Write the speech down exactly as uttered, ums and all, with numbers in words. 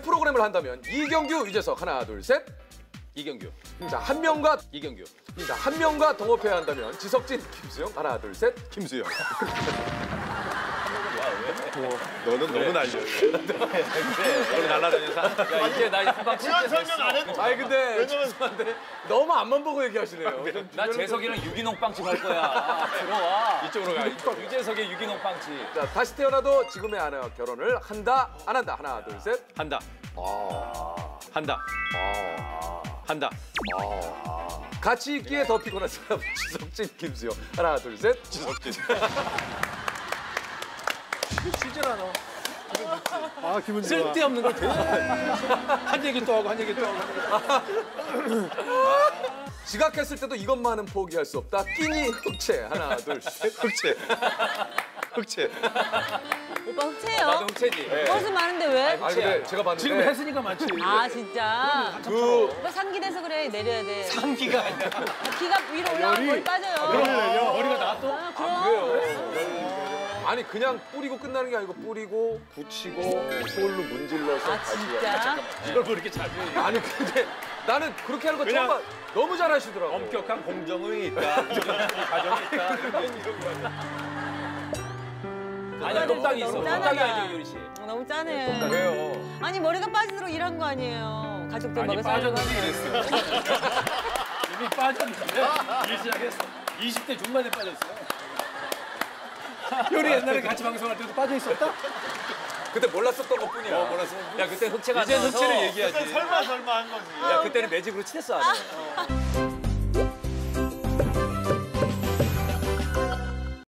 프로그램을 한다면 이경규, 유재석 하나, 둘, 셋. 이경규. 자, 한 명과 이경규. 자, 한 명과 동업해야 한다면 지석진, 김수영 하나, 둘, 셋. 김수영. 너는 너무 날려. 너는 날라다녀서. 야, 이제 나 후방 그런 설명 안 해도. 아니 근데 죄송한데 너무 앞만 보고 얘기하시네요. 좀 나 재석이랑 유기농 빵집 할 거야. 아, 들어와. 이쪽으로 가. 유재석의 유기농 빵집. 자, 다시 태어나도 지금의 아내와 결혼을 한다, 안 한다. 하나, 둘, 셋. 한다. 한다. 한다. 같이 있기에 더 피곤한 사람 지석진, 김수영 하나, 둘, 셋. 지석진. 쉬질 않아. 아 기분 좋아. 쓸데없는 걸 되게 한 얘기 또 하고 한 얘기 또 하고. 지각했을 때도 이것만은 포기할 수 없다. 끼니 흑채 하나, 둘, 셋. 흑채. 흑채. 오빠 흑채예요? 나도 흑채지. 버스 많은데 왜? 아니 근데 제가 봤는데 지금 했으니까 많지. 아 진짜? 그 오빠 상기 돼서 그래. 내려야 돼. 상기가 아니야. 기가 위로 올라가면 머리 빠져요. 그러면 머리가 나 또? 아, 그럼. 그래요. 아니 그냥 뿌리고 끝나는 게 아니고 뿌리고 붙이고 솔로 문질러서 아 다시 진짜? 이걸 뭐 이렇게 잘 해. 아니 근데 나는 그렇게 하는 거 처음 봐. 너무 잘하시더라고. 엄격한 공정이 있다. 가정이 있다. 아니야, 똑딱이 있어. 너무 똑딱이 짠하다. 아니죠, 유리 씨. 어, 너무 짠해. 왜요? 아니 머리가 빠지도록 일한 거 아니에요. 가족들 아니, 먹여 살려고. 빠졌는데 이랬어. 이미 빠졌는데 일 시작했어. 이십 대 중반에 빠졌어. 요리 옛날에 같이 방송할 때도 빠져 있었다? 그때 몰랐었던 것 뿐이야. 어, 몰랐어. 야, 그때 흑채가 안 이제 나와서. 흑채를 얘기하지. 설마 설마 한 거지. 야, 그때는 매직으로 칠했어, 안 해.